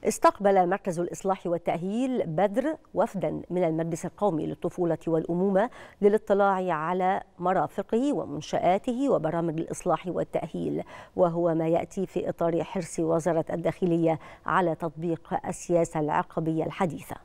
استقبل مركز الإصلاح والتأهيل بدر وفدا من المجلس القومي للطفولة والأمومة للاطلاع على مرافقه ومنشآته وبرامج الإصلاح والتأهيل، وهو ما يأتي في إطار حرص وزارة الداخلية على تطبيق السياسة العقابية الحديثة.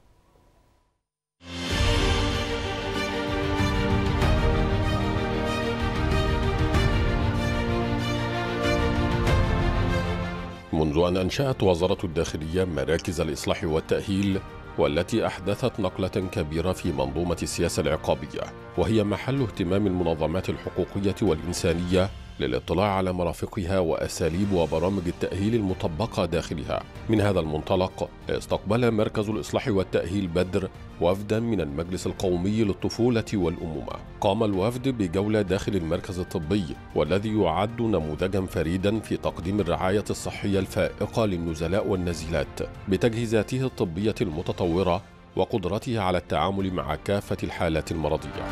منذ أن أنشأت وزارة الداخلية مراكز الإصلاح والتأهيل، والتي أحدثت نقلة كبيرة في منظومة السياسة العقابية، وهي محل اهتمام المنظمات الحقوقية والإنسانية للاطلاع على مرافقها وأساليب وبرامج التأهيل المطبقة داخلها. من هذا المنطلق استقبل مركز الإصلاح والتأهيل بدر وفدا من المجلس القومي للطفولة والأمومة. قام الوفد بجولة داخل المركز الطبي، والذي يعد نموذجا فريدا في تقديم الرعاية الصحية الفائقة للنزلاء والنازلات بتجهيزاته الطبية المتطورة وقدرته على التعامل مع كافة الحالات المرضية.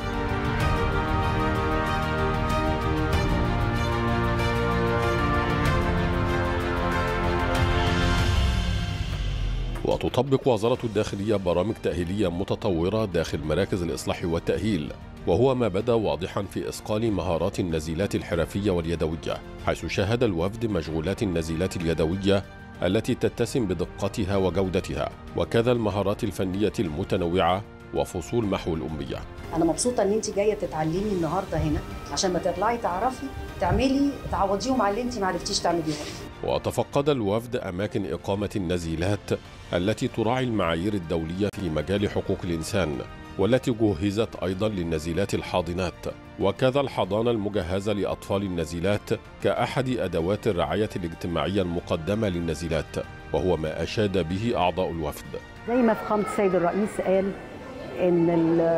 وتطبق وزارة الداخلية برامج تأهيلية متطورة داخل مراكز الإصلاح والتأهيل، وهو ما بدا واضحا في إصقال مهارات النزيلات الحرفية واليدوية، حيث شاهد الوفد مشغولات النزيلات اليدوية التي تتسم بدقتها وجودتها، وكذا المهارات الفنية المتنوعة وفصول محو الأمية. أنا مبسوطة إن أنت جاية تتعلمي النهاردة هنا عشان ما تطلعي تعرفي تعملي تعوضيهم على اللي أنت ما عرفتيش تعمليهم. وتفقد الوفد أماكن إقامة النزيلات التي تراعي المعايير الدولية في مجال حقوق الإنسان، والتي جهزت أيضا للنزيلات الحاضنات، وكذا الحضانة المجهزة لأطفال النزيلات كأحد أدوات الرعاية الاجتماعية المقدمة للنزيلات، وهو ما أشاد به أعضاء الوفد. زي ما فخامة السيد الرئيس قال إن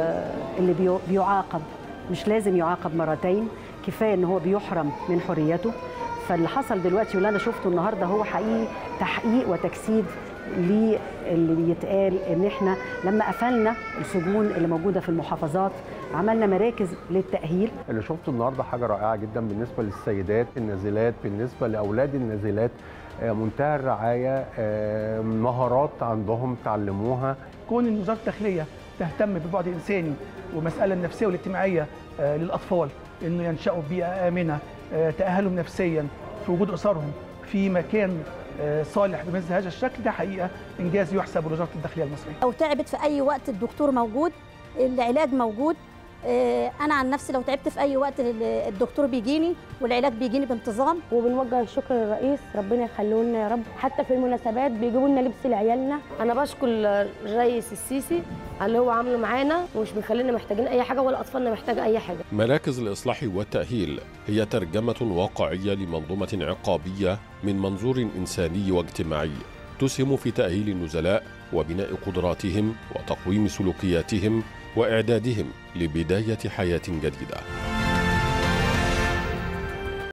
اللي بيعاقب مش لازم يعاقب مرتين، كفاية إن هو بيحرم من حريته. فاللي حصل دلوقتي واللي أنا شفته النهاردة هو حقيقي تحقيق وتجسيد للي بيتقال إن إحنا لما قفلنا السجون اللي موجودة في المحافظات عملنا مراكز للتأهيل. اللي شفته النهاردة حاجة رائعة جدا بالنسبة للسيدات النازلات، بالنسبة لأولاد النازلات، منتهى الرعاية، مهارات عندهم تعلموها. كون إن وزارة الداخلية تهتم بالبعد الإنساني والمسألة النفسية والاجتماعية للأطفال، إنه ينشأوا بيئة آمنة، تأهلهم نفسيا في وجود أسرهم في مكان صالح بمثل هذا الشكل، ده حقيقة إنجاز يحسب لوزارة الداخلية المصرية. لو تعبت في أي وقت الدكتور موجود، العلاج موجود. أنا عن نفسي لو تعبت في أي وقت الدكتور بيجيني والعلاج بيجيني بانتظام. وبنوجه الشكر للرئيس، ربنا يخليه لنا يا رب. حتى في المناسبات بيجيبوا لنا لبس لعيالنا. أنا بشكر الرئيس السيسي على اللي هو عامله معانا، ومش بيخلينا محتاجين أي حاجة ولا أطفالنا محتاجة أي حاجة. مراكز الإصلاح والتأهيل هي ترجمة واقعية لمنظومة عقابية من منظور إنساني واجتماعي، تسهم في تأهيل النزلاء وبناء قدراتهم وتقويم سلوكياتهم وإعدادهم لبداية حياة جديدة.